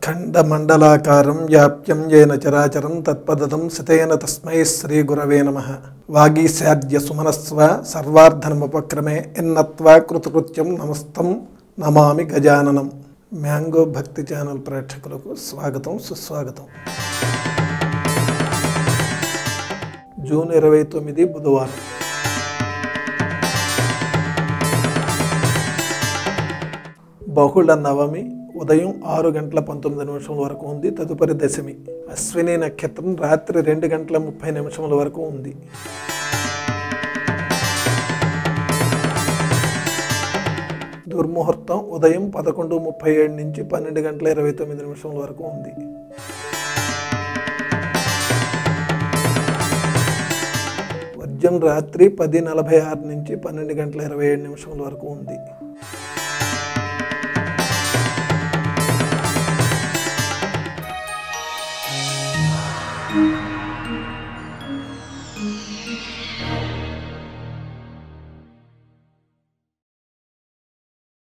ఖండమండలాకారం వ్యాప్యం येन చరాచరం తత్పదం సితేన తస్మై శ్రీ గురవే నమః. వాగీశాద్య సుమనస్వ సర్వార్థనముపక్రమే ఎన్నత్వా కృతకృత్యం నమస్తం నమామి గజాననం. మ్యాంగో భక్తి ఛానల్ ప్రేక్షకులకు స్వాగతం, సుస్వాగతం. జూన్ 29 బుధవారం. బహుళ నవమి ఉదయం 6:19 వరకు ఉంది. తదుపరి దశమి. అశ్విని నక్షత్రం రాత్రి 2:30 వరకు ఉంది. దుర్ముహూర్తం ఉదయం 11:37 నుంచి 12:29 వరకు ఉంది. వర్జ్యం రాత్రి 10:46 నుంచి 12:27 వరకు ఉంది.